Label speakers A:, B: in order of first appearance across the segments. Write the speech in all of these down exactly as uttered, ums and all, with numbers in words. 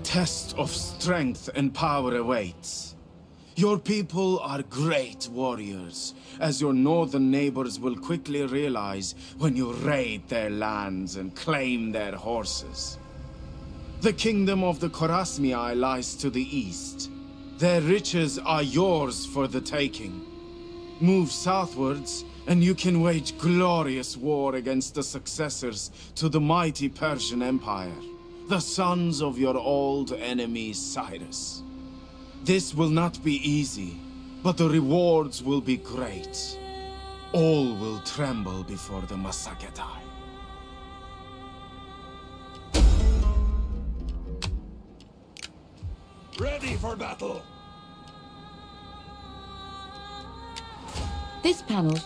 A: test of strength and power awaits. Your people are great warriors, as your northern neighbors will quickly realize when you raid their lands and claim their horses. The kingdom of the Chorasmia lies to the east. Their riches are yours for the taking. Move southwards, and you can wage glorious war against the successors to the mighty Persian Empire, the sons of your old enemy Cyrus. This will not be easy, but the rewards will be great. All will tremble before the Massagetae.
B: Ready for battle!
C: This panel.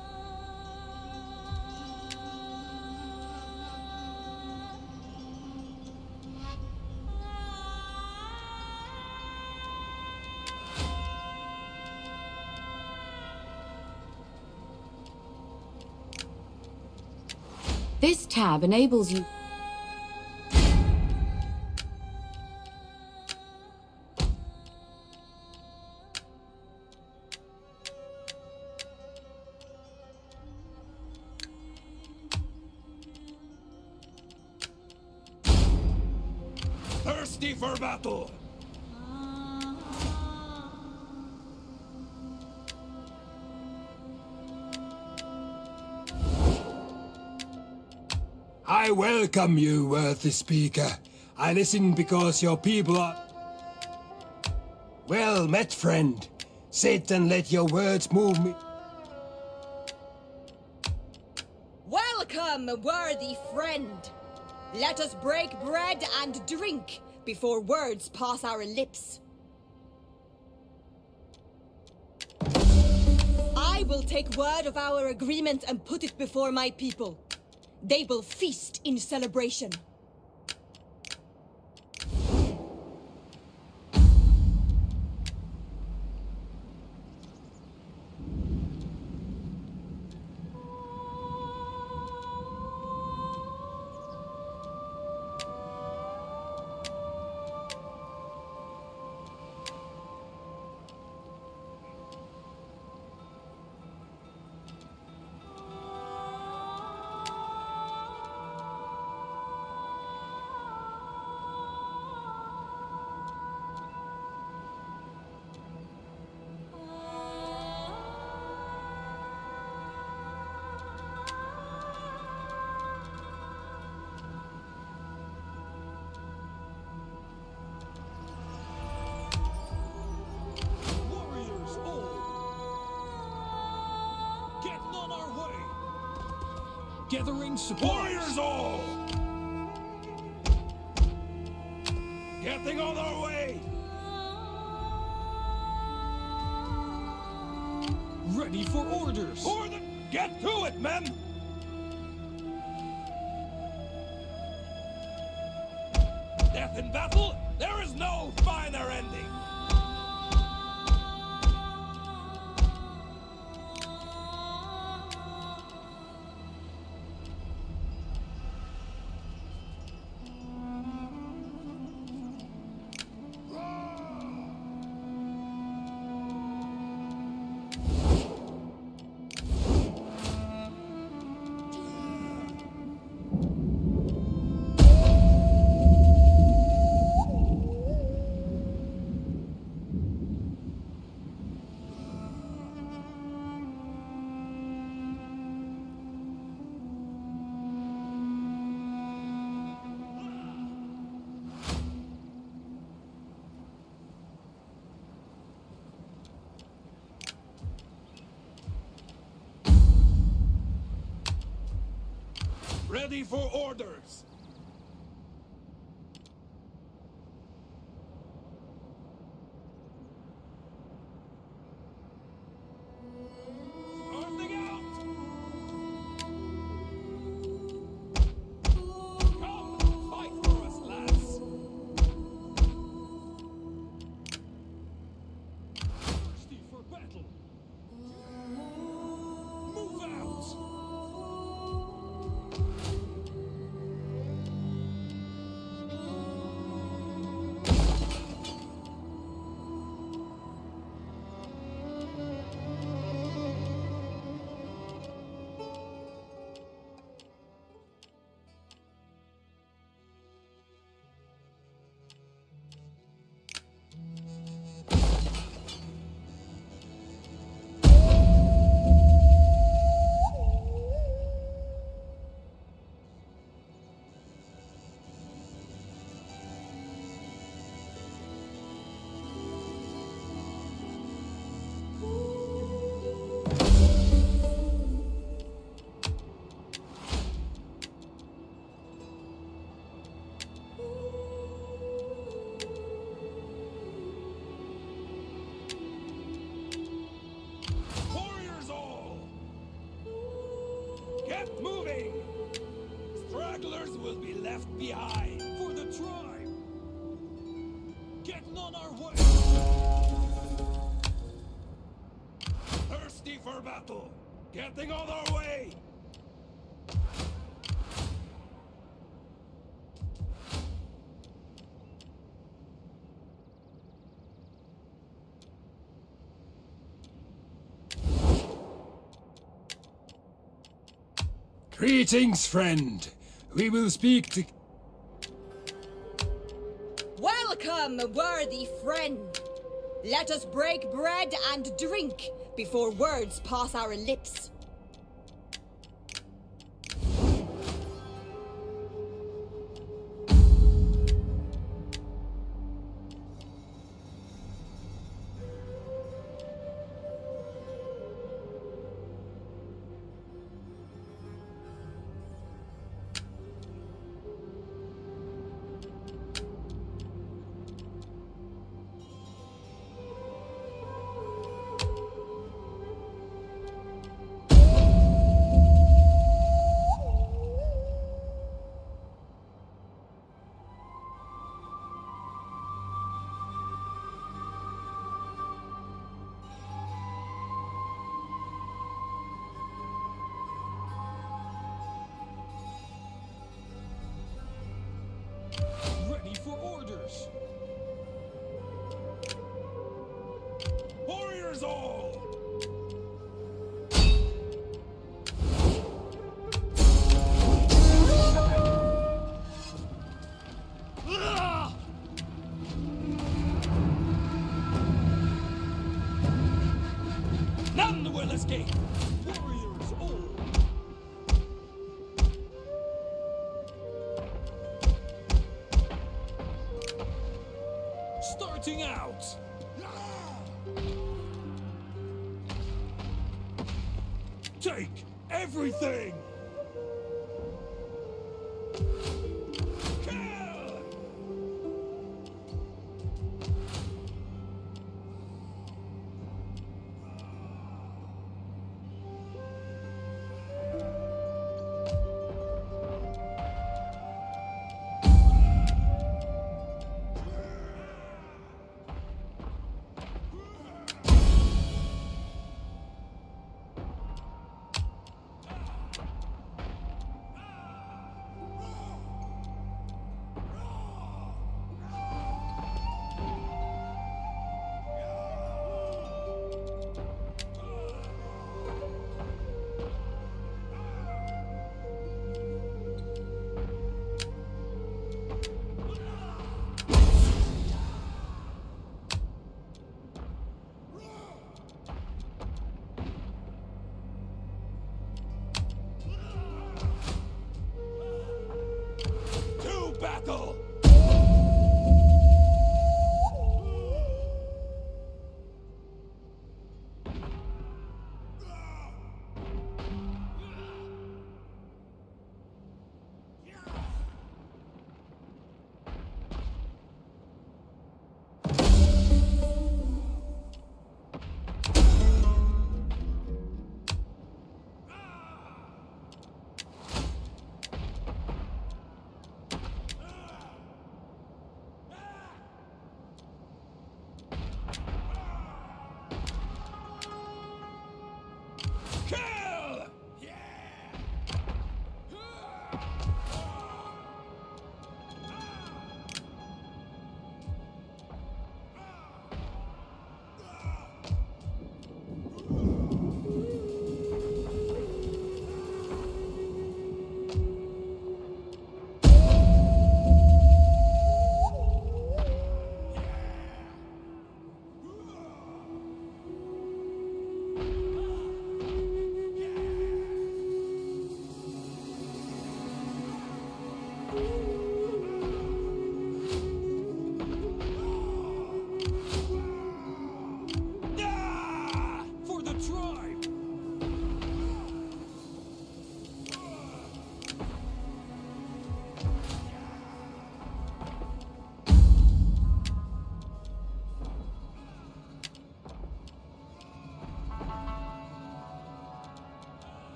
C: This tab enables you.
B: Thirsty for battle! I welcome you, worthy speaker. I listen because your people are... Well met, friend. Sit and let your words move me.
D: Welcome, worthy friend. Let us break bread and drink before words pass our lips. I will take word of our agreement and put it before my people. They will feast in celebration.
B: Gathering supplies. Warriors all! Getting on our way! Ready for orders! For the... Get to it, men! Death in battle? There is no finer ending! Ready for orders! Starting out! Come, fight for us, lads! Thirsty for battle! Move out! None will be left behind.
E: For the tribe! Getting on our way!
B: Thirsty for battle. Getting on our way. Greetings, friend. We will speak to...
D: Welcome, worthy friend. Let us break bread and drink before words pass our lips.
E: Ready for orders!
B: Warriors all!
E: None will escape! Warriors all! Starting out!
B: Take everything! Kill! Battle!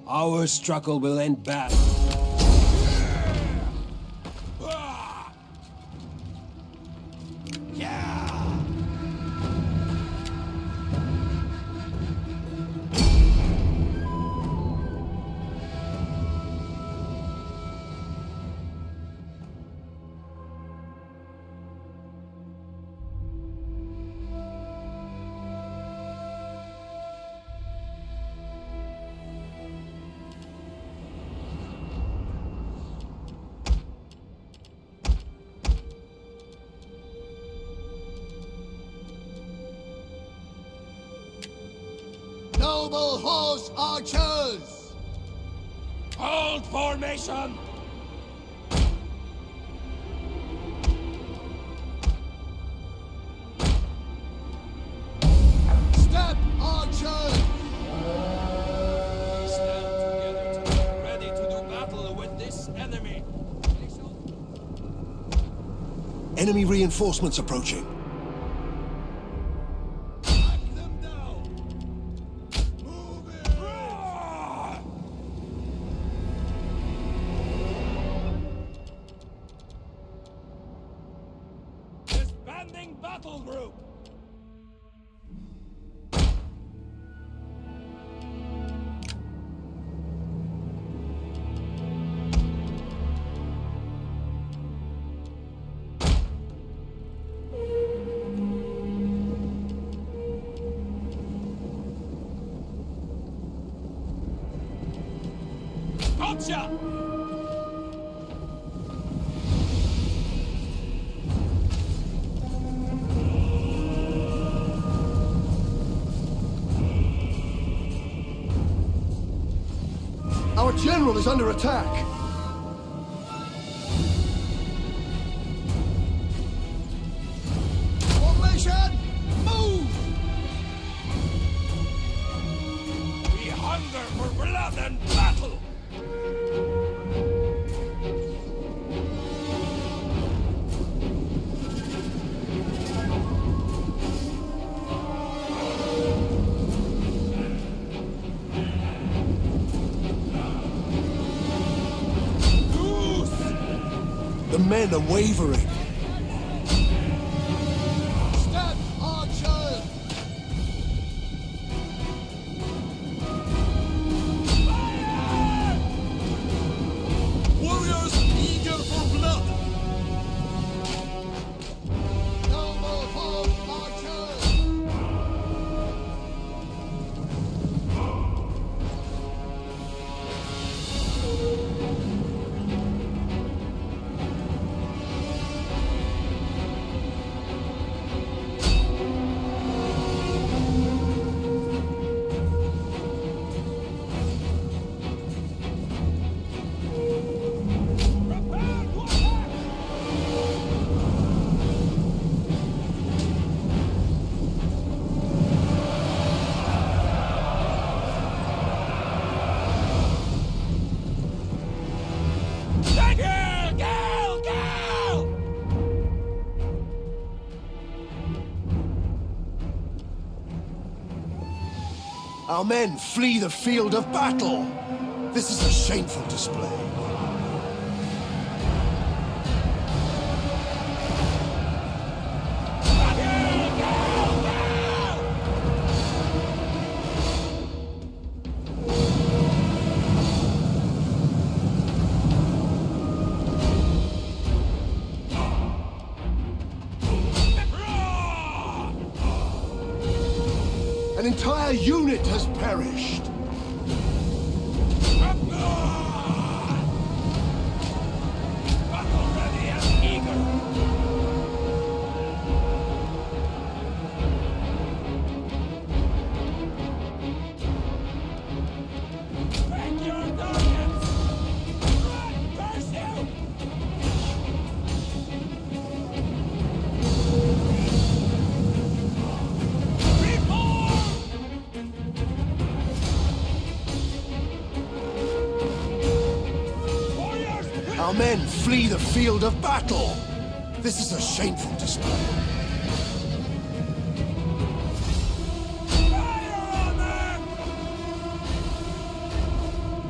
B: Our struggle will end bad.
F: Noble horse archers!
E: Hold formation!
F: Step archers!
E: We stand together tonight, ready to do battle with this enemy.
G: Enemy reinforcements approaching.
E: Battle group! Gotcha!
F: Our general is under attack! Formation! Move!
E: We hunger for blood and battle!
G: The men are wavering.
F: Step archers!
E: Fire!
F: Warriors eager for blood! Noble horse archers!
G: Our men flee the field of battle. This is a shameful display. An entire unit has perished.
E: Battle ready and eager! Take your targets! Run! Pursue!
G: Our men flee the field of battle. This is a shameful display.
E: Fire on them!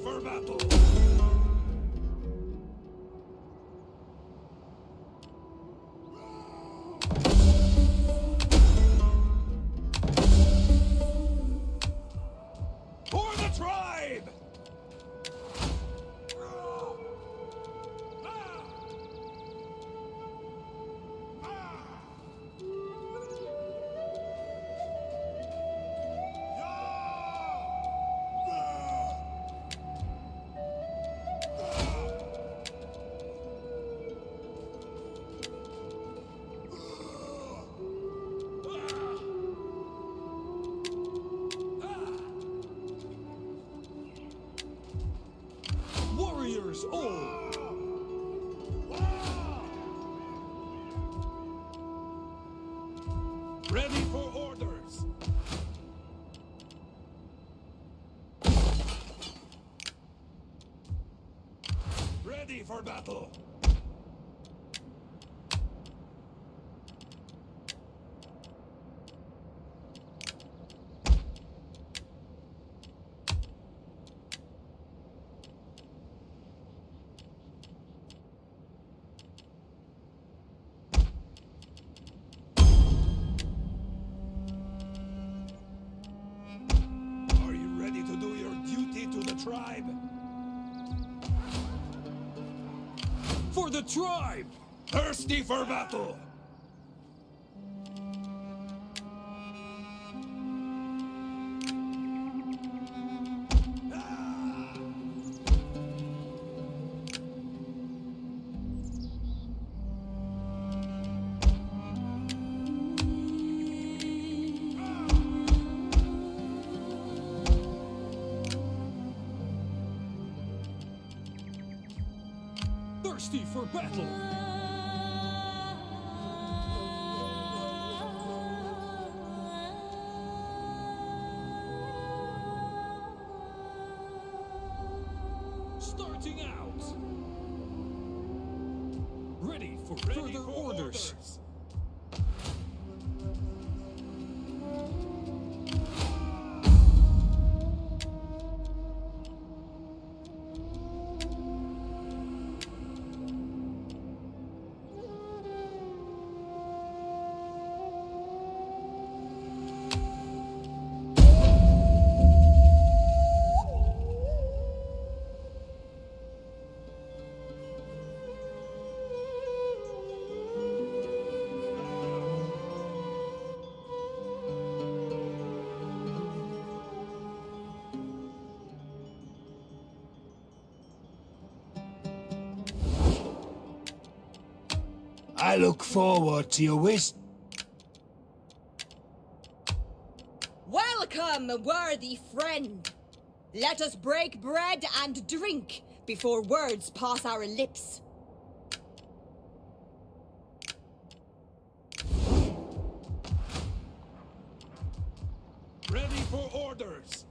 E: for battle! For the tribe! Warriors all! Ready for orders! Ready for battle! Tribe. For the tribe! Thirsty for battle! Thirsty for battle! Starting out! Ready for Ready further for orders. orders!
B: I look forward to your wisdom.
D: Welcome, worthy friend. Let us break bread and drink before words pass our lips.
E: Ready for orders.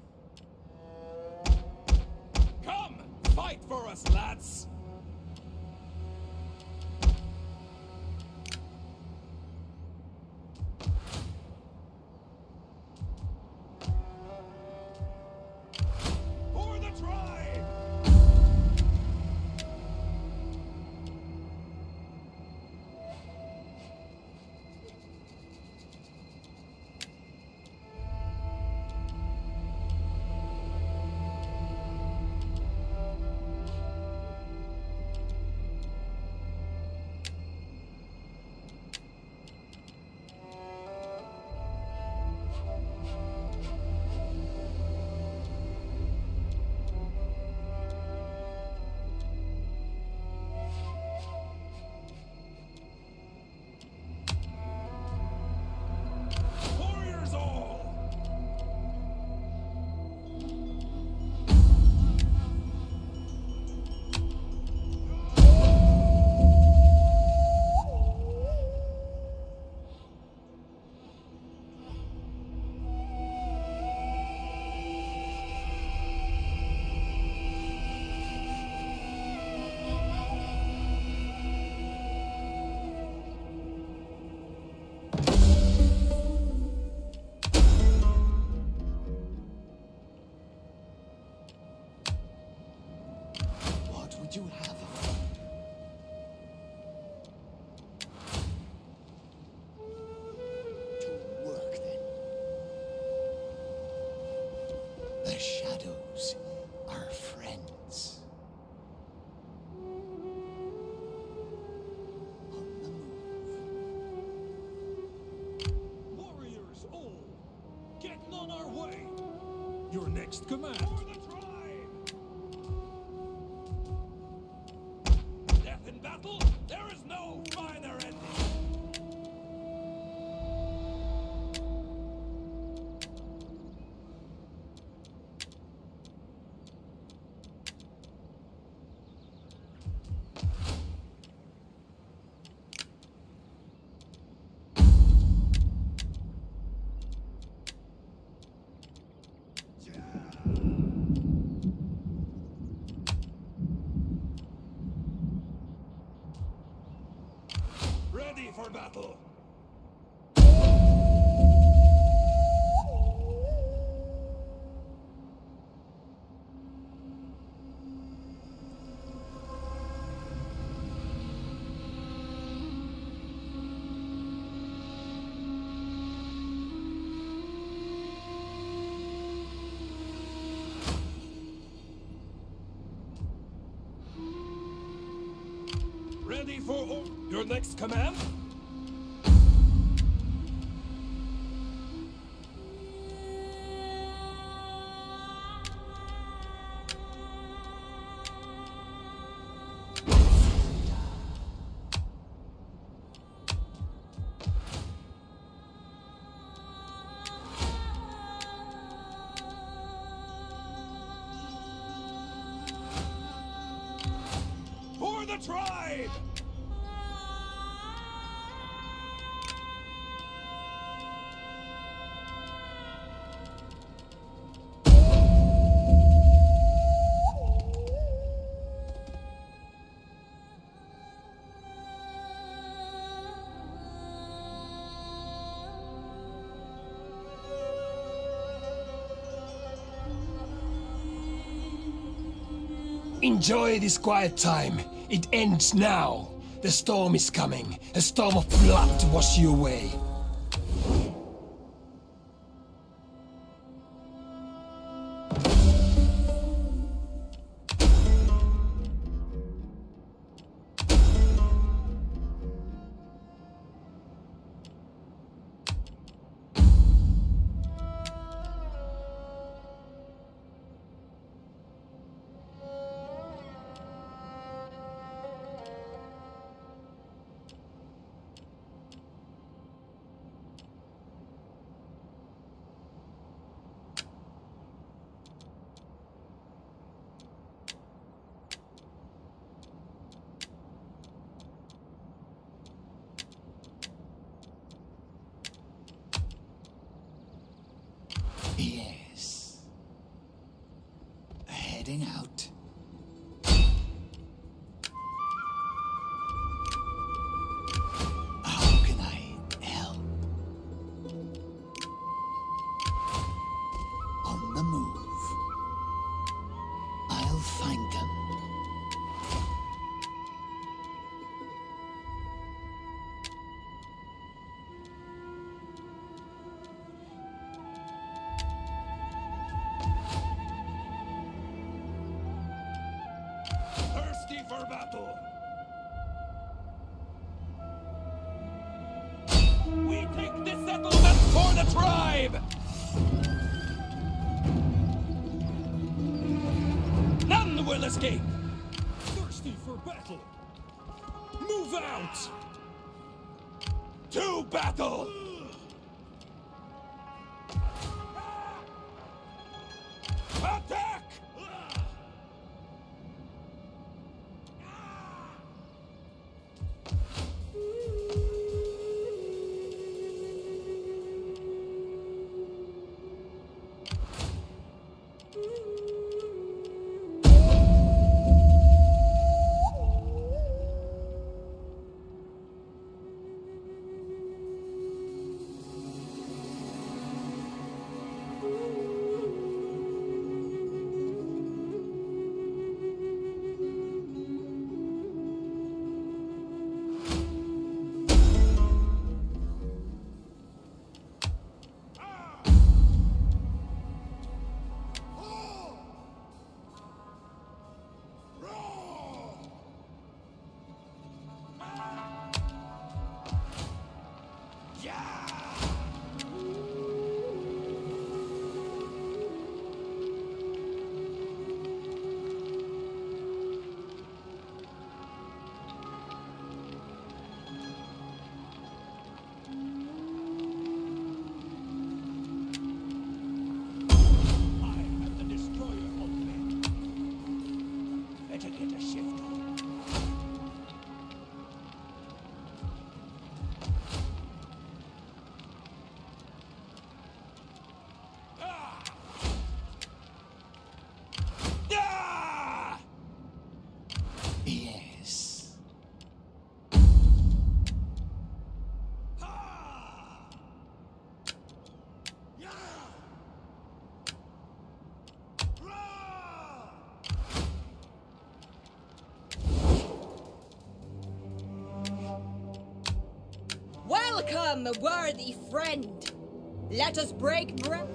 E: Come, fight for us, lads. Your next command. For the tribe! Death in battle? There is no finer ending! Ready for battle! Ready for or your next command? For the tribe!
B: Enjoy this quiet time. It ends now. The storm is coming. A storm of blood to wash you away.
H: Yes. Heading out. How can I help? On the move. I'll find them.
E: Thirsty for battle! We take this settlement for the tribe! None will escape! Thirsty for battle! Move out! To battle! Attack!
D: Welcome, worthy friend. Let us break bread.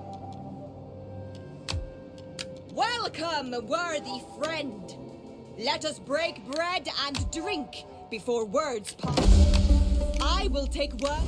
D: Welcome, worthy friend. Let us break bread and drink before words pass. I will take word.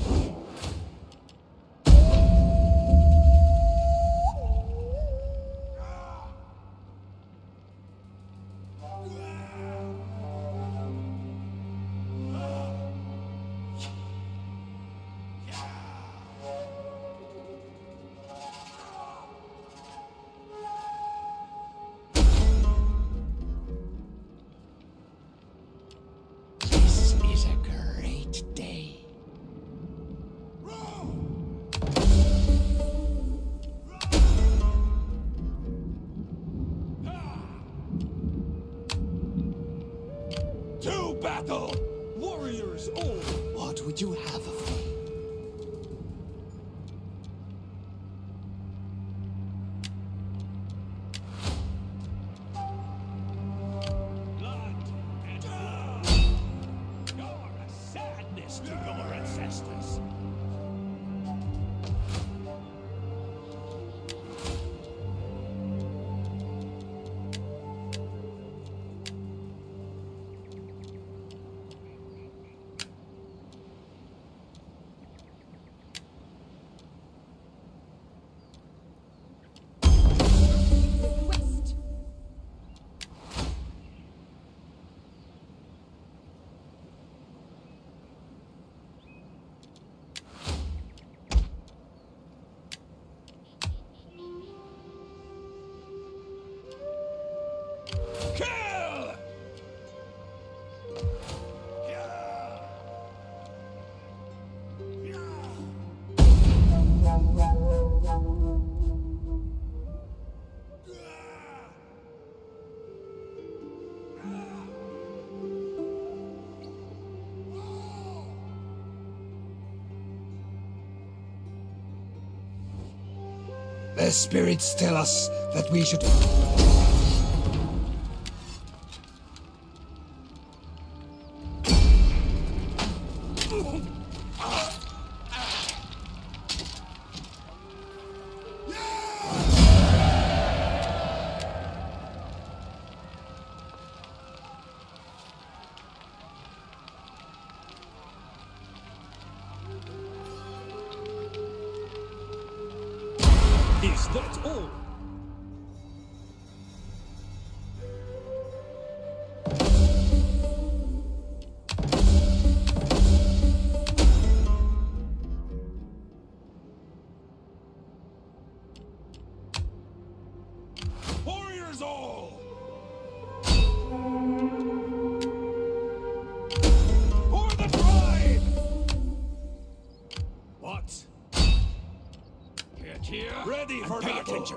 H: This is a great day.
E: To battle! Warriors all!
H: What would you have of me?
E: Blood and blood! You're a sadness to your ancestors!
D: Request.
E: Kill! Yeah!
B: The spirits tell us that we should...
E: Is that all? Warriors all! For the tribe! What? Get here. Ready for
B: pay
E: battle.
B: attention.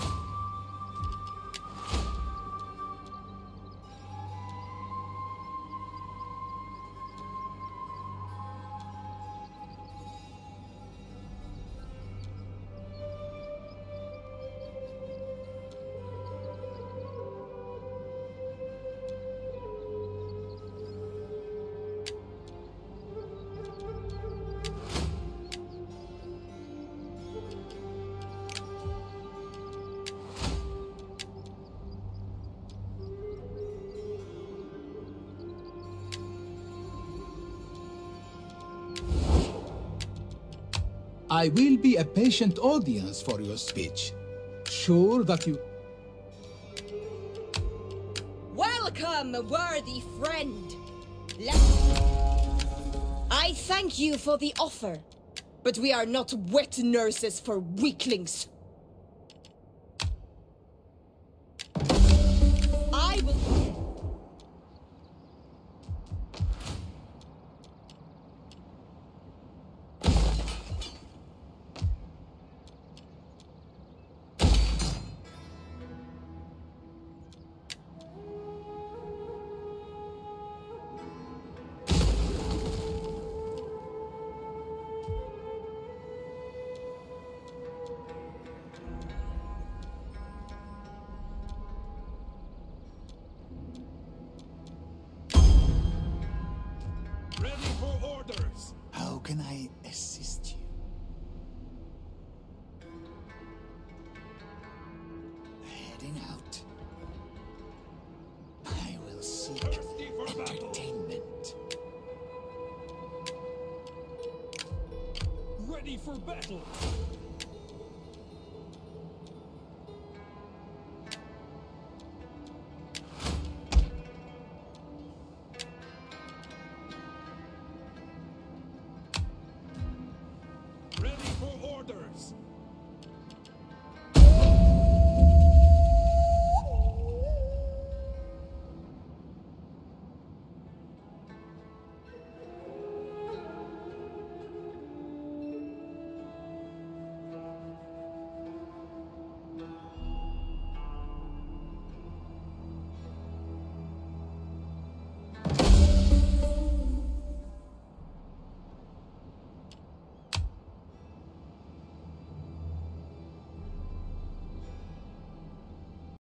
I: I will be a patient audience for your speech. Sure that you...
D: Welcome, worthy friend. Let I thank you for the offer, but we are not wet nurses for weaklings. I will...
H: can I assist you? Heading out. I will seek
E: Thirsty for battle.
H: entertainment.
E: Ready for battle. Ready for orders.